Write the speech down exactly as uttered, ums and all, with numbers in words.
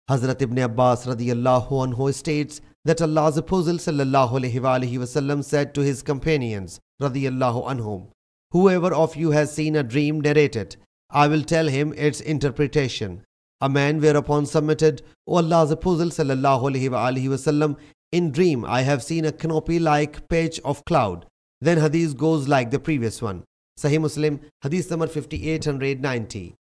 Hazrat Ibn Abbas radiyallahu anhu states that Allah's Apostle sallallahu alaihi wasallam said to his companions radiyallahu anhum, "Whoever of you has seen a dream, narrate it. I will tell him its interpretation." A man whereupon submitted, "O Allah's Apostle sallallahu alaihi wasallam, in dream I have seen a canopy-like patch of cloud." Then Hadith goes like the previous one. Sahih Muslim Hadith number fifty-eight ninety.